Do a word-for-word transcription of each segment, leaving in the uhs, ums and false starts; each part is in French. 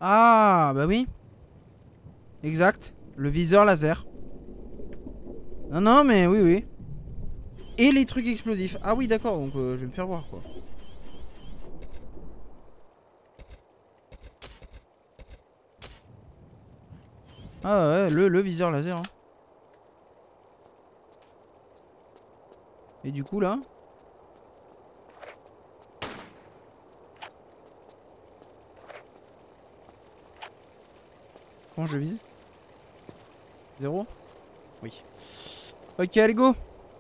Ah, bah oui. Exact. Le viseur laser. Non, non, mais oui, oui. Et les trucs explosifs. Ah oui, d'accord, donc euh, je vais me faire voir, quoi. Ah ouais, le, le viseur laser. Hein. Et du coup, là... Comment je vise? Zéro? Oui. Ok, allez, go.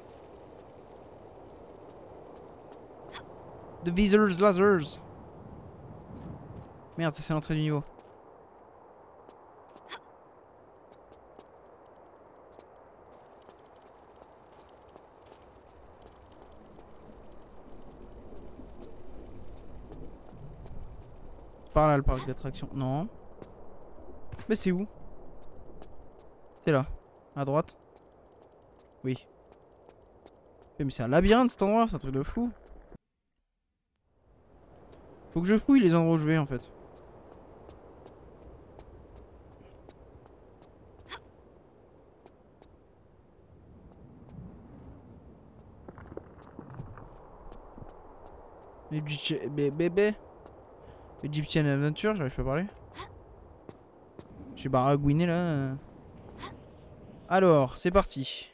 The visors lasers. Merde, ça c'est l'entrée du niveau. Par là, le parc d'attractions. Non. Mais c'est où? C'est là. À droite. Oui. Mais c'est un labyrinthe cet endroit, c'est un truc de fou. Faut que je fouille les endroits où je vais en fait. Bébé. Egyptian Adventure, j'arrive pas à parler. J'ai baragouiné là. Alors, c'est parti.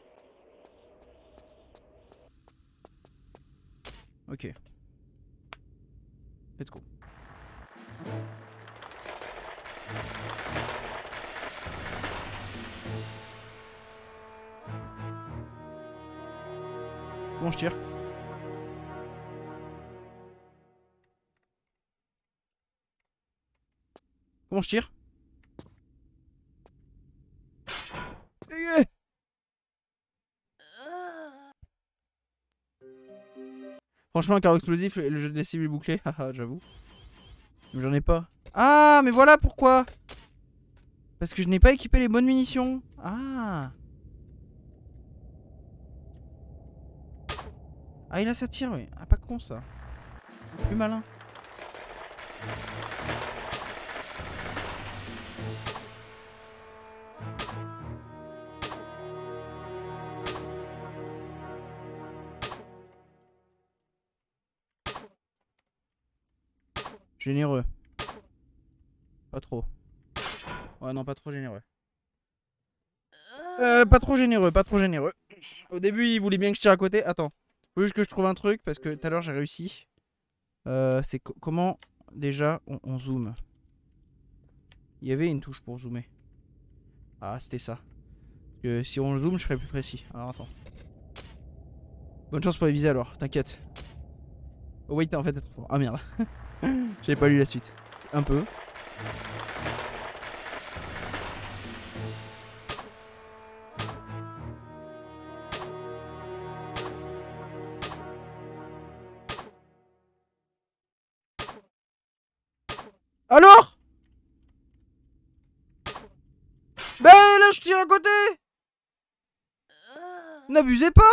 Ok. Let's go. Bon, je tire. Comment je tire? Franchement, un carreau explosif, le jeu des cibles est bouclé. Haha, j'avoue. Mais j'en ai pas. Ah, mais voilà pourquoi. Parce que je n'ai pas équipé les bonnes munitions. Ah. Ah, il a ça tire, oui. Ah, pas con ça. Plus malin. Généreux. Pas trop. Ouais, non, pas trop généreux. Euh, pas trop généreux, pas trop généreux. Au début, il voulait bien que je tire à côté. Attends. Faut juste que je trouve un truc parce que tout à l'heure, j'ai réussi. Euh, c'est co comment déjà on, on zoome. Il y avait une touche pour zoomer. Ah, c'était ça. Parce que si on zoome, je serais plus précis. Alors attends. Bonne chance pour les viser alors, t'inquiète. Oh wait, en fait, t'es trop fort. Ah merde. J'avais pas lu la suite. Un peu. Alors? Ben là, je tire à côté. N'abusez pas.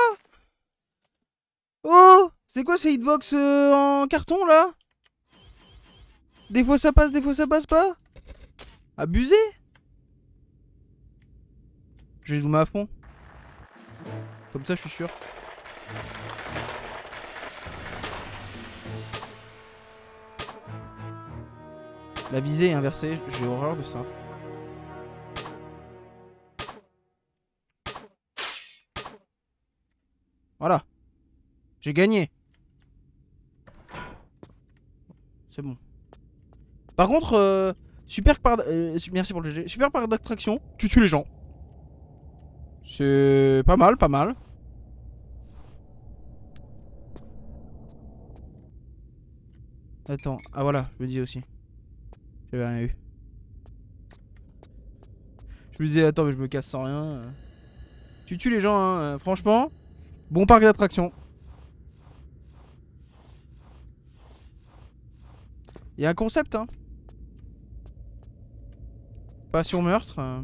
Oh, c'est quoi ces hitbox euh, en carton là? Des fois ça passe, des fois ça passe pas. Abusé. Je vais zoomer à fond. Comme ça, je suis sûr. La visée est inversée, j'ai horreur de ça. Voilà. J'ai gagné. C'est bon. Par contre, euh, super par... Euh, merci pour le G G. Super par d'attraction, tu tues les gens. C'est pas mal, pas mal. Attends, ah voilà, je me disais aussi. J'avais rien eu. Je me disais, attends, mais je me casse sans rien. Tu tues les gens, hein, franchement. Bon parc d'attractions. Il y a un concept, hein. Passion meurtre. euh.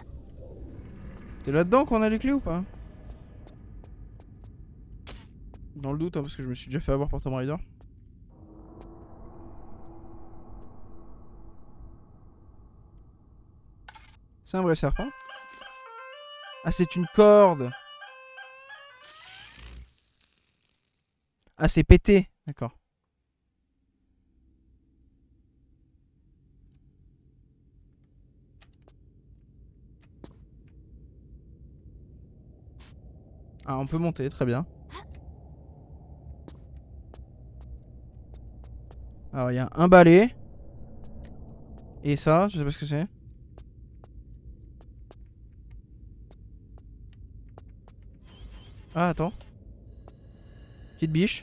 C'est là-dedans qu'on a les clés ou pas? Dans le doute, hein, parce que je me suis déjà fait avoir par Tomb Raider. C'est un vrai serpent. Ah, c'est une corde. Ah, c'est pété. D'accord. Ah, on peut monter, très bien. Alors, il y a un balai. Et ça, je sais pas ce que c'est. Ah, attends. Petite biche.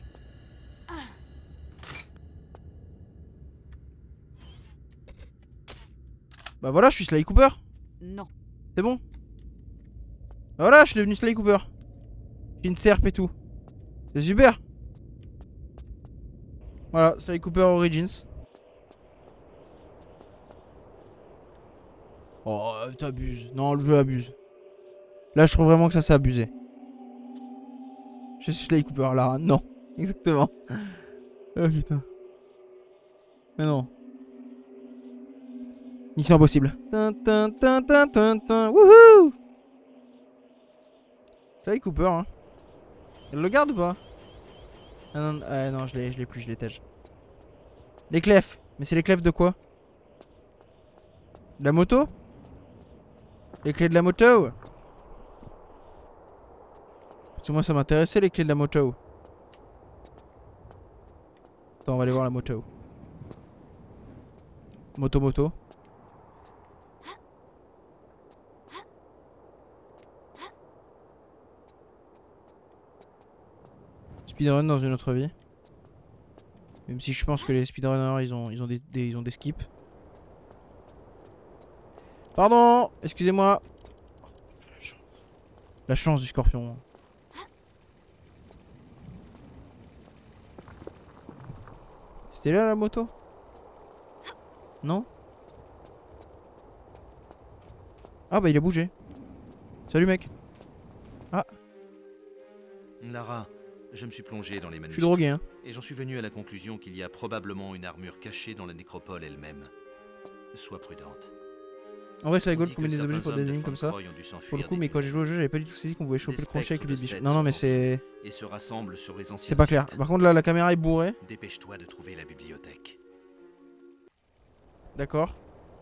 Bah voilà, je suis Sly Cooper. Non. C'est bon. Bah voilà, je suis devenu Sly Cooper. J'ai une serpe et tout. C'est super. Voilà, Sly Cooper Origins. Oh, t'abuses. Non, le jeu abuse. Là, je trouve vraiment que ça s'est abusé. Je suis Sly Cooper, là. Non. Exactement. Oh putain. Mais non. Mission impossible. Tin, tin, tin, tin, tin, tin. Wouhou! Sly Cooper, hein. Elle le garde ou pas? Ah non, ah non, je l'ai, je l'ai plus, je l'ai tège. Les clefs. Mais c'est les clefs de quoi? De la moto? Les clés de la moto? Parce que moi ça m'intéressait les clés de la moto. Attends, on va aller voir la moto. Moto moto. Speedrun dans une autre vie. Même si je pense que les speedrunners ils ont, ils ont, des, des, ils ont des skips. Pardon, excusez-moi. La chance du scorpion. C'était là la moto? Non? Ah bah il a bougé. Salut mec. Ah. Lara, je me suis plongé dans les Je manuscrits. suis drogué hein. Et j'en suis venu à la conclusion qu'il y a probablement une armure cachée dans la nécropole elle-même. Sois prudente. En vrai c'est On rigolo dit de combiner que des objets certains pour des hommes de énigmes comme ça. Fontcroy ont dû s'enfuir Pour le coup des mais quand j'ai joué au jeu j'avais pas du tout saisi qu'on pouvait choper Des le crochet avec les spectres biches. de Non non Seth mais sont c'est... Et se rassemblent sur les anciens C'est pas clair. sites. Par contre là la caméra est bourrée. Dépêche-toi de trouver la bibliothèque. D'accord.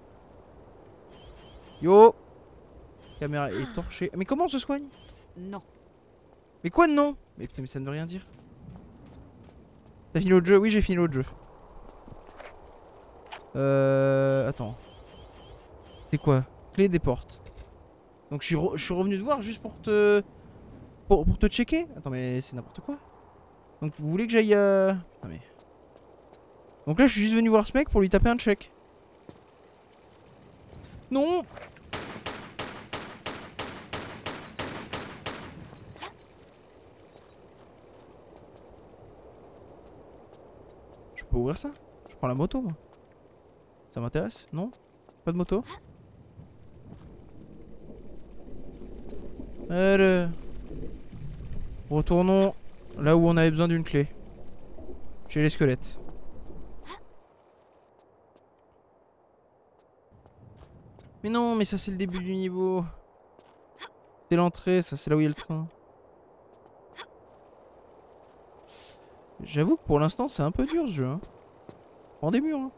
Yo. Caméra est torchée. Mais comment on se soigne? Non. Mais quoi non? Mais putain mais ça ne veut rien dire. T'as fini l'autre jeu? Oui j'ai fini l'autre jeu. Euh... Attends. C'est quoi? Clé des portes. Donc je suis, re je suis revenu te voir juste pour te... Pour, pour te checker? Attends mais c'est n'importe quoi. Donc vous voulez que j'aille... Euh... Putain mais... Donc là je suis juste venu voir ce mec pour lui taper un check. Non. Je peux ouvrir ça? Je prends la moto moi. Ça m'intéresse? Non? Pas de moto? Allez. Retournons là où on avait besoin d'une clé. Chez les squelettes. Mais non, mais ça c'est le début du niveau. C'est l'entrée, ça c'est là où il y a le train. J'avoue que pour l'instant c'est un peu dur ce jeu. Hein. Prends des murs. Hein.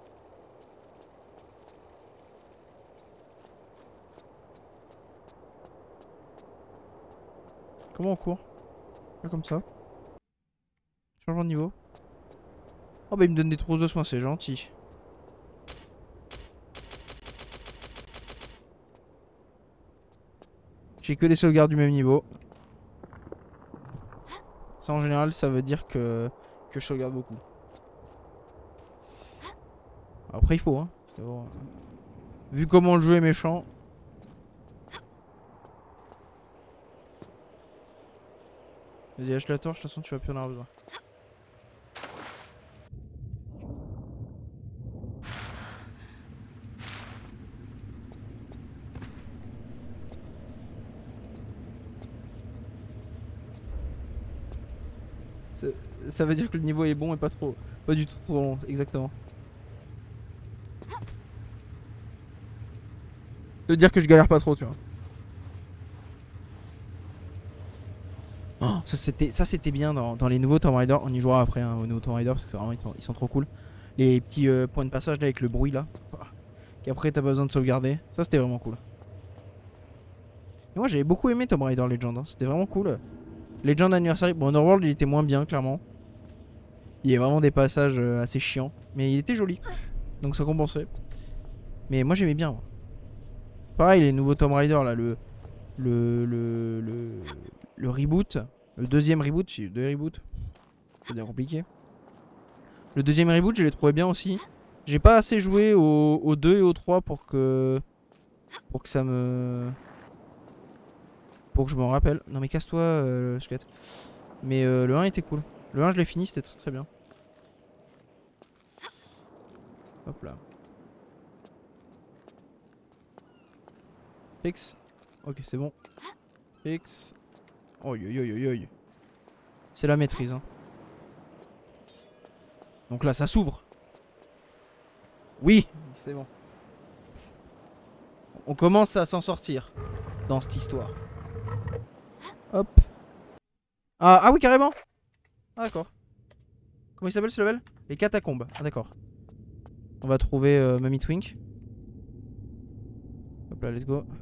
Comment on court? Pas comme ça. Changement de niveau. Oh bah il me donne des trousses de soins, c'est gentil. J'ai que des sauvegardes du même niveau. Ça en général ça veut dire que, que je sauvegarde beaucoup. Après il faut hein. Bon, vu comment le jeu est méchant. Vas-y lâche la torche, de toute façon tu vas plus en avoir besoin. Ça, ça veut dire que le niveau est bon et pas trop. Pas du tout trop long, exactement. Ça veut dire que je galère pas trop, tu vois. Oh, ça c'était ça c'était bien dans, dans les nouveaux Tomb Raider. On y jouera après hein, aux nouveaux Tomb Raider parce que vraiment ils sont, ils sont trop cool. Les petits euh, points de passage là avec le bruit là. Qu'après t'as pas besoin de sauvegarder. Ça c'était vraiment cool. Et moi j'avais beaucoup aimé Tomb Raider Legend. Hein. C'était vraiment cool. Legend Anniversary. Bon, Underworld il était moins bien clairement. Il y a vraiment des passages euh, assez chiants. Mais il était joli. Donc ça compensait. Mais moi j'aimais bien. Moi. Pareil les nouveaux Tomb Raider là. Le. Le. Le. Le, le reboot. Le deuxième reboot. Il y a eu deux reboots. C'est bien compliqué. Le deuxième reboot je l'ai trouvé bien aussi. J'ai pas assez joué au, au deux et au trois pour que. Pour que ça me. Pour que je m'en rappelle. Non mais casse-toi euh, squelette. Mais euh, le un était cool. Le un je l'ai fini, c'était très très bien. Hop là. X. Ok c'est bon. X. Oh yo yo yo yo. C'est la maîtrise hein. Donc là ça s'ouvre. Oui, c'est bon. On commence à s'en sortir dans cette histoire. Hop. Ah, ah oui carrément. Ah d'accord. Comment il s'appelle ce level? Les catacombes. Ah d'accord. On va trouver euh, Mummy Twink. Hop là, let's go.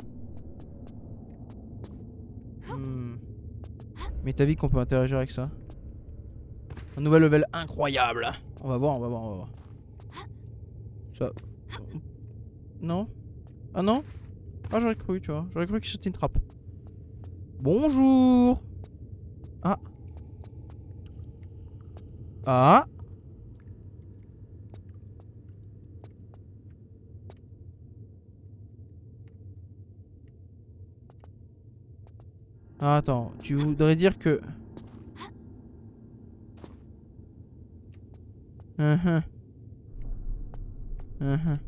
Hmm. Mais t'as vu qu'on peut interagir avec ça? Un nouvel level incroyable. On va voir, on va voir, on va voir. Ça. Non? Ah non? Ah j'aurais cru, tu vois. J'aurais cru que c'était une trappe. Bonjour. Ah. Ah. Ah, attends, tu voudrais dire que... Uh -huh. Uh -huh.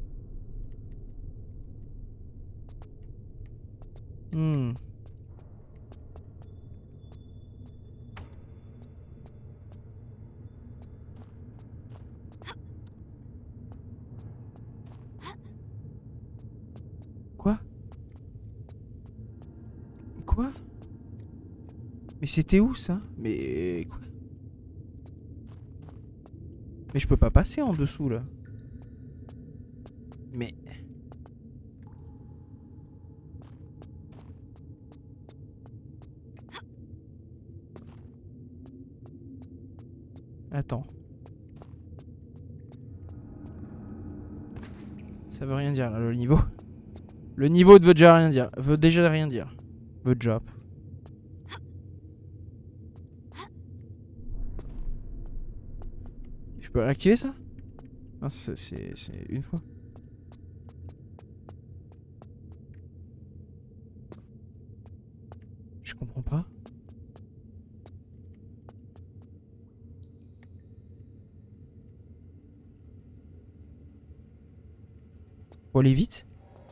Hmm. Quoi? Quoi? Mais c'était où ça? Mais quoi? Mais je peux pas passer en dessous là. Mais... Attends. Ça veut rien dire là le niveau. Le niveau veut déjà rien dire. Veut déjà rien dire. Veut déjà. Je peux réactiver ça? Non, c'est une fois. Je comprends pas. Faut aller vite.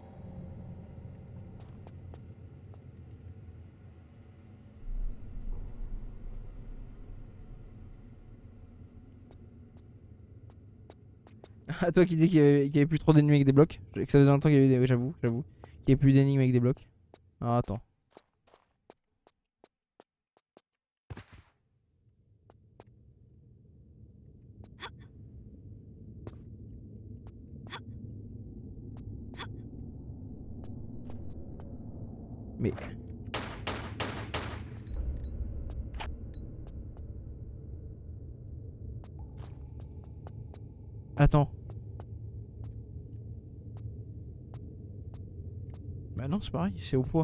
À toi qui dis qu'il y, avait, qu'il y avait plus trop d'ennemis avec des blocs. Que ça faisait longtemps qu'il y avait des... J'avoue, j'avoue. Qu'il y avait plus d'énigmes avec des blocs. Alors attends. Mais... Attends. Bah non, c'est pareil, c'est au poids.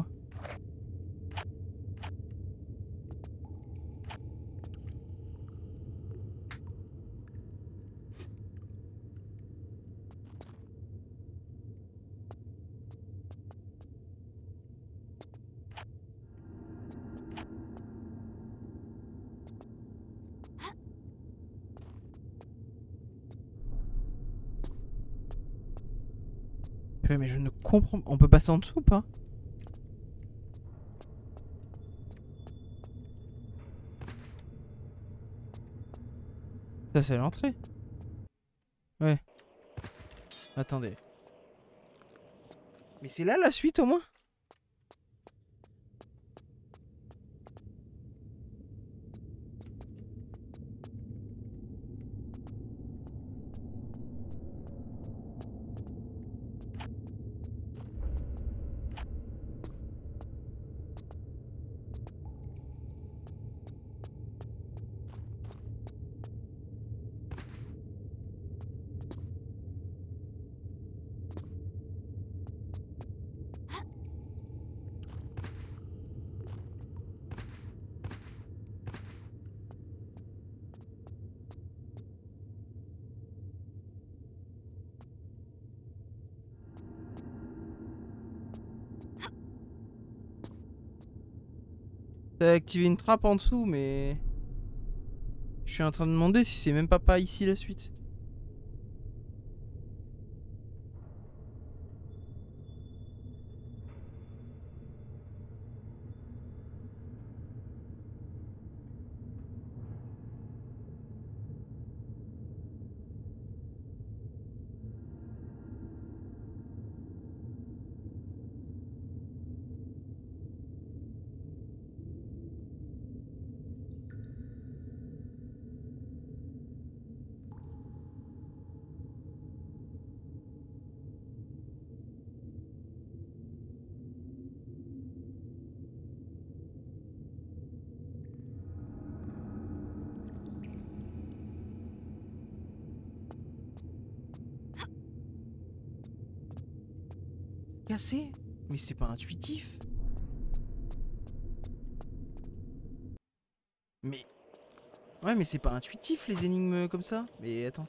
Mais je ne comprends... On peut passer en dessous ou pas? Ça c'est l'entrée. Ouais. Attendez. Mais c'est là la suite au moins? T'as activé une trappe en dessous, mais... Je suis en train de demander si c'est même pas pas ici la suite. Cassé? Mais c'est pas intuitif. Mais... Ouais mais c'est pas intuitif les énigmes comme ça. Mais attends.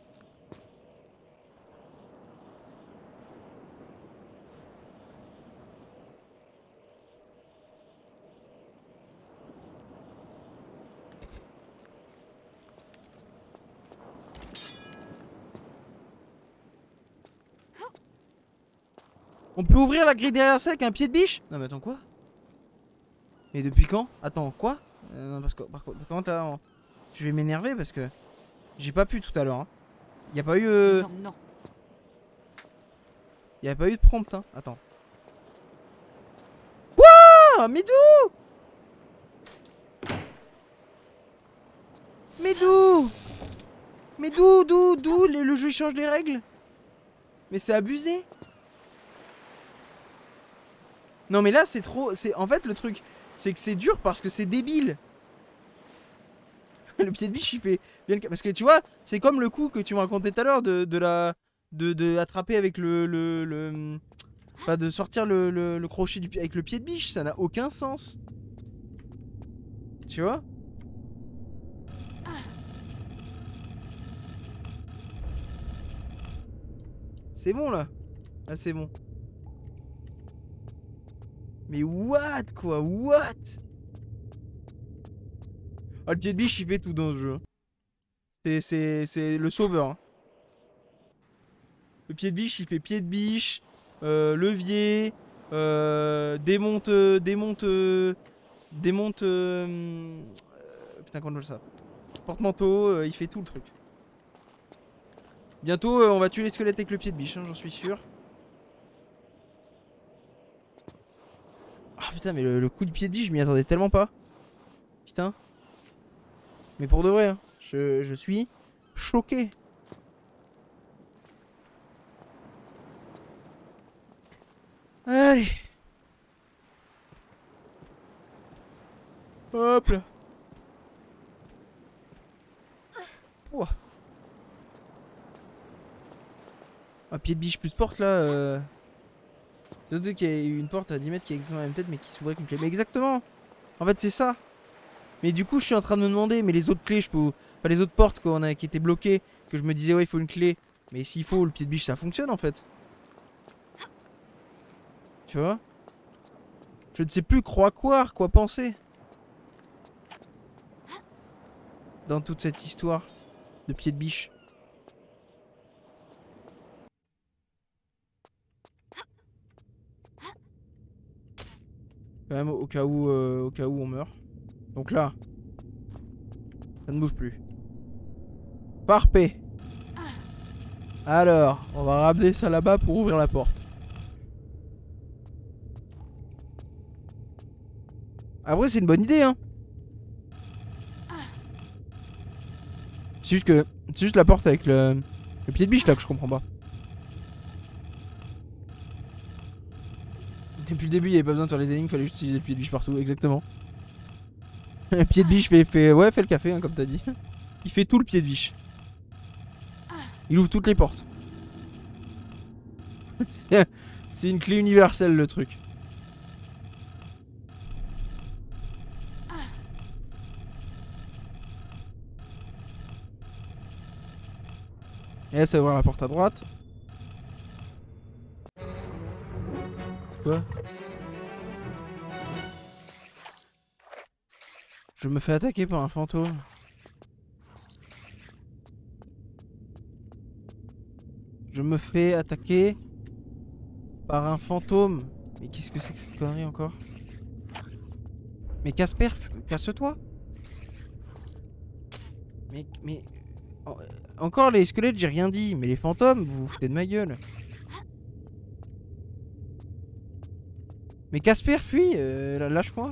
On peut ouvrir la grille derrière ça avec un pied de biche? Non mais attends quoi? Mais depuis quand? Attends quoi? euh, Non parce que par contre, par contre là, on... je vais m'énerver parce que j'ai pas pu tout à l'heure. Hein. Y a pas eu. Euh... Non, non. Y a pas eu de prompt. Hein. Attends. Quoi? Mais d'où? Mais d'où? Mais d'où, d'où, d'où le, le jeu change les règles? Mais c'est abusé. Non mais là c'est trop... c'est En fait le truc c'est que c'est dur parce que c'est débile. Le pied de biche il fait bien le... Parce que tu vois c'est comme le coup que tu me racontais tout à l'heure de, de la... De, de attraper avec le... le, le... Enfin de sortir le, le, le crochet du pied avec le pied de biche. Ça n'a aucun sens. Tu vois? C'est bon là. Là c'est bon. Mais what quoi? What? Ah, le pied de biche il fait tout dans ce jeu. C'est le sauveur. Hein. Le pied de biche il fait pied de biche, euh, levier, euh, démonte, démonte, démonte. Euh, putain, comment on ça? Porte-manteau, euh, il fait tout le truc. Bientôt euh, on va tuer les squelettes avec le pied de biche, hein, j'en suis sûr. Ah putain, mais le, le coup du pied de biche, je m'y attendais tellement pas. Putain. Mais pour de vrai, hein, je, je suis choqué. Allez. Hop là. Ouah. Ah, pied de biche plus porte là. Euh... D'autres qu'il y a une porte à dix mètres qui est exactement la même tête mais qui s'ouvrait avec une clé. Mais exactement. En fait c'est ça. Mais du coup je suis en train de me demander, mais les autres clés je peux... Enfin les autres portes qu'on a... qui étaient bloquées, que je me disais ouais il faut une clé. Mais s'il faut le pied de biche ça fonctionne en fait. Tu vois? Je ne sais plus quoi croire, quoi penser. Dans toute cette histoire de pied de biche. Quand même au cas où, euh, au cas où on meurt. Donc là, ça ne bouge plus. Parfait. Alors, on va ramener ça là-bas pour ouvrir la porte. Après, c'est une bonne idée, hein. C'est juste que... C'est juste la porte avec le... Le pied de biche là que je comprends pas. Depuis le début, il n'y avait pas besoin de faire les énigmes, il fallait juste utiliser le pied de biche partout, exactement. Le pied de biche fait, fait... Ouais, fait le café, hein, comme t'as dit. Il fait tout le pied de biche. Il ouvre toutes les portes. C'est une clé universelle, le truc. Et là, ça va ouvrir la porte à droite. Quoi? Je me fais attaquer par un fantôme. Je me fais attaquer par un fantôme. Mais qu'est-ce que c'est que cette connerie encore? Mais Casper, casse-toi. Mais... mais... Encore les squelettes, j'ai rien dit. Mais les fantômes, vous vous foutez de ma gueule. Mais Casper, fuis, euh, lâche-moi.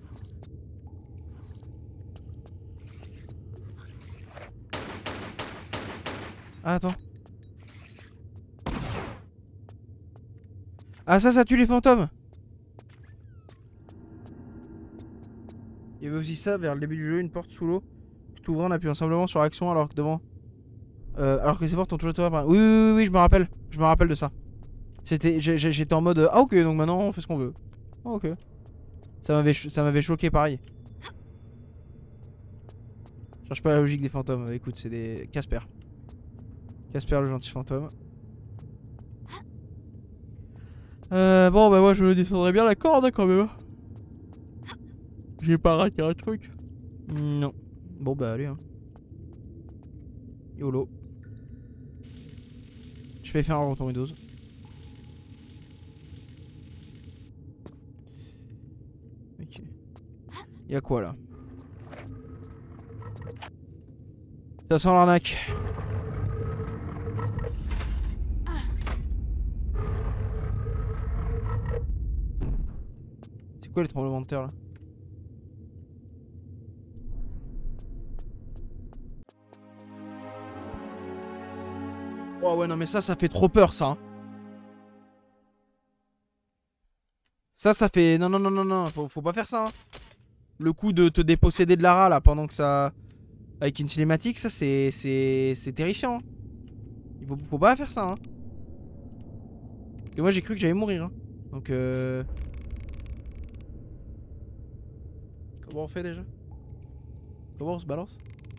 Ah, attends. Ah, ça, ça tue les fantômes. Il y avait aussi ça vers le début du jeu, une porte sous l'eau. Tu ouvres en appuyant simplement sur action alors que devant. Euh, alors que ces portes ont toujours été ouvertes. Oui, oui, oui, oui, je me rappelle. Je me rappelle de ça. C'était, j'étais en mode ah ok, donc maintenant on fait ce qu'on veut. Ah ok. Ça m'avait, ça m'avait choqué pareil. Je cherche pas la logique des fantômes. Écoute, c'est des Casper. Casper le gentil fantôme. Euh, bon bah moi je descendrai bien la corde hein, quand même. J'ai pas raté un truc. Non. Bon bah allez hein. YOLO. Je vais faire un retour Windows. Ok. Y'a quoi là? Ça sent l'arnaque. C'est quoi les tremblements de terre là? Oh ouais non mais ça ça fait trop peur ça hein. Ça ça fait... Non non non non non faut, faut pas faire ça hein. Le coup de te déposséder de Lara là pendant que ça... Avec une cinématique ça c'est... C'est terrifiant hein. Il faut, faut pas faire ça hein. Et moi j'ai cru que j'allais mourir hein. Donc euh... Comment on fait déjà? Comment on se balance?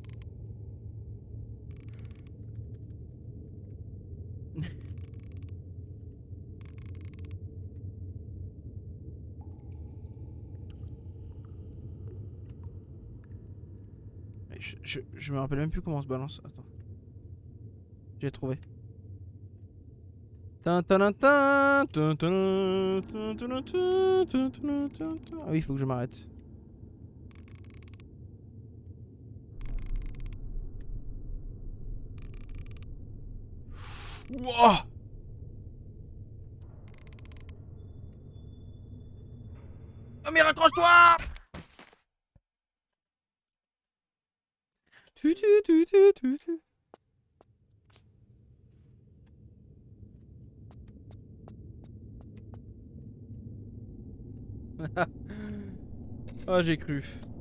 Je, je, je me rappelle même plus comment on se balance. Attends. J'ai trouvé. Ah oui, il faut que je m'arrête. Wow. Oh mais raccroche-toi. Tu tu tu tu tu tu. Oh j'ai cru.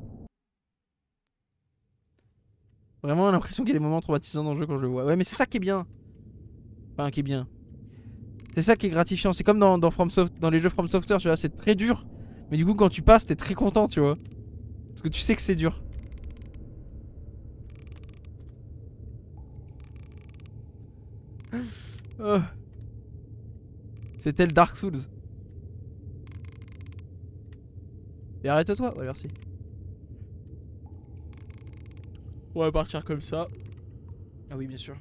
Vraiment l'impression qu'il y a des moments traumatisants dans le jeu quand je le vois. Ouais mais c'est ça qui est bien. Enfin qui est bien. C'est ça qui est gratifiant. C'est comme dans, dans, From Soft, dans les jeux From Software, tu vois, c'est très dur. Mais du coup quand tu passes t'es très content tu vois. Parce que tu sais que c'est dur. Oh. C'était le Dark Souls. Et arrête-toi. Ouais merci. On va partir comme ça. Ah oui bien sûr.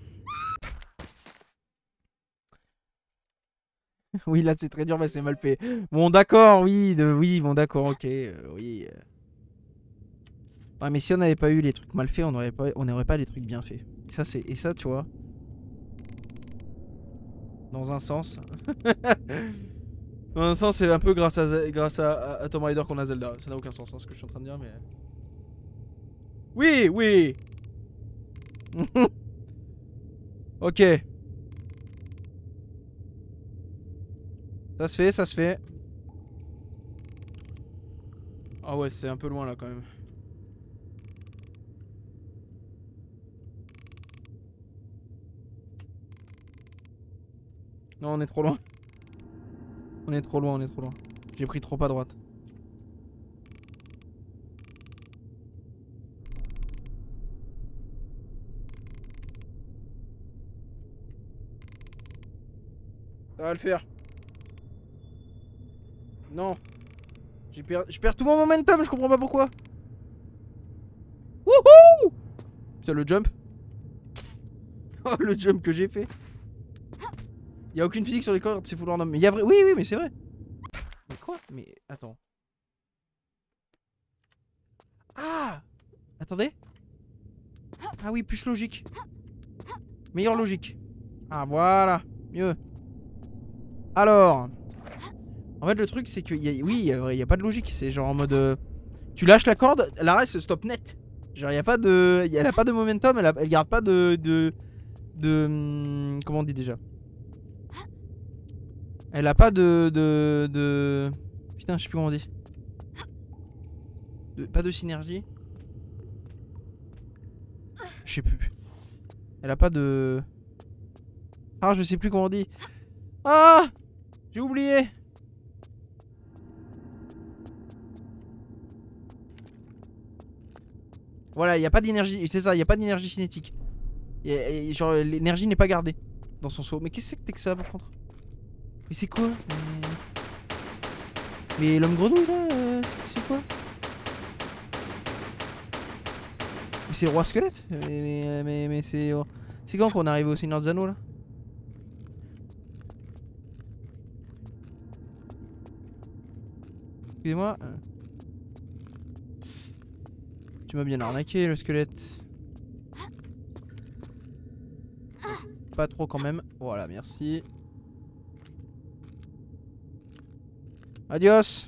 Oui là c'est très dur mais c'est mal fait. Bon d'accord oui de... oui bon d'accord ok euh, oui. Ouais, mais si on n'avait pas eu les trucs mal faits, on n'aurait pas, on n'aurait pas les trucs bien faits. Et ça, c'est, et ça, tu vois. Dans un sens. Dans un sens, c'est un peu grâce à, grâce à, à Tomb Raider qu'on a Zelda. Ça n'a aucun sens, hein, ce que je suis en train de dire, mais. Oui, oui. Ok. Ça se fait, ça se fait. Ah ouais, c'est un peu loin là quand même. Non, on est trop loin. On est trop loin, on est trop loin. J'ai pris trop à droite. Ça va le faire. Non. Per... Je perds tout mon momentum, je comprends pas pourquoi. Wouhou! Putain, le jump. Oh, le jump que j'ai fait. Y a aucune physique sur les cordes, c'est vouloir nommer. Mais y a vrai. Oui, oui, mais c'est vrai. Mais quoi? Mais attends. Ah! Attendez. Ah oui, plus logique. Meilleure logique. Ah, voilà. Mieux. Alors. En fait, le truc, c'est que. Y a... Oui, il n'y a pas de logique. C'est genre en mode. Euh... Tu lâches la corde, l'arrêt se stoppe net. Genre, il n'y a pas de. Elle a pas de momentum, elle, a... elle garde pas de. De. de... Hum... Comment on dit déjà? Elle a pas de. De. de... Putain, je sais plus comment on dit. De... Pas de synergie. Je sais plus. Elle a pas de. Ah, je sais plus comment on dit. Ah! J'ai oublié. Voilà, il n'y a pas d'énergie. C'est ça, il n'y a pas d'énergie cinétique. Y a, y a, genre, l'énergie n'est pas gardée dans son saut. Mais qu'est-ce que c'est que ça par contre? Mais c'est quoi? Mais, mais l'homme grenouille là, euh, c'est quoi? Mais c'est le roi squelette? Mais, mais, mais, mais c'est. Oh. C'est quand qu'on arrive au Seigneur des Anneaux là? Excusez-moi. Tu m'as bien arnaqué le squelette. Pas trop quand même. Voilà, merci. Adios.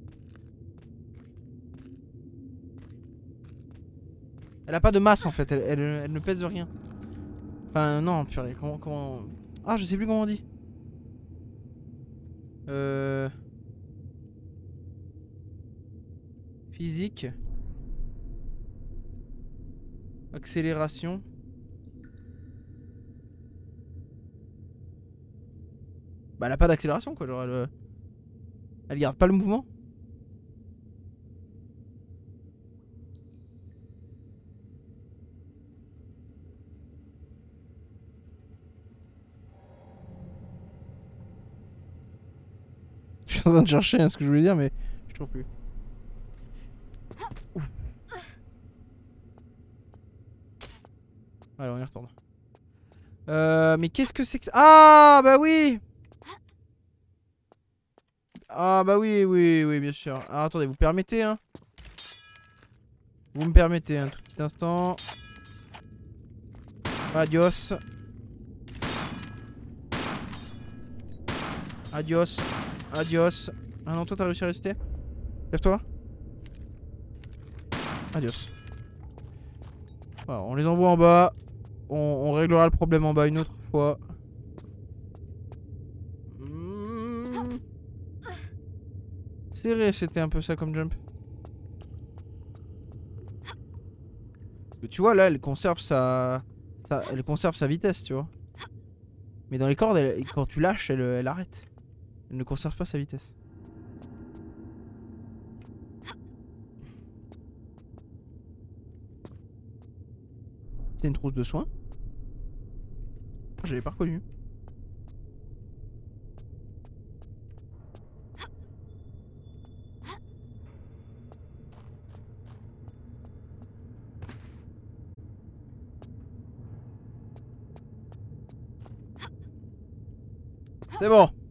Elle a pas de masse en fait, elle, elle, elle ne pèse rien. Enfin non, purée, comment, comment... Ah, je sais plus comment on dit. Euh... Physique. Accélération. Bah elle a pas d'accélération quoi, genre elle... Elle garde pas le mouvement. Je suis en train de chercher hein, ce que je voulais dire mais je trouve plus. Ouf. Allez on y retourne. Euh, mais qu'est-ce que c'est que ça? Ah bah oui. Ah bah oui, oui, oui, bien sûr. Alors attendez, vous permettez hein? Vous me permettez un tout petit instant. Adios. Adios. Adios. Ah non, toi t'as réussi à rester? Lève-toi. Adios. Voilà, on les envoie en bas. On, on réglera le problème en bas une autre fois. Mmh. Serré, c'était un peu ça comme jump. Tu vois, là, elle conserve sa... sa... Elle conserve sa vitesse, tu vois. Mais dans les cordes, elle... quand tu lâches, elle... elle arrête. Elle ne conserve pas sa vitesse. C'est une trousse de soins. Je l'avais pas reconnu. C'est bon.